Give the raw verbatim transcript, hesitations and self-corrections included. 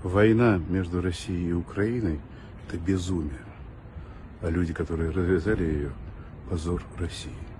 Война между Россией и Украиной – это безумие. А люди, которые развязали ее – позор России.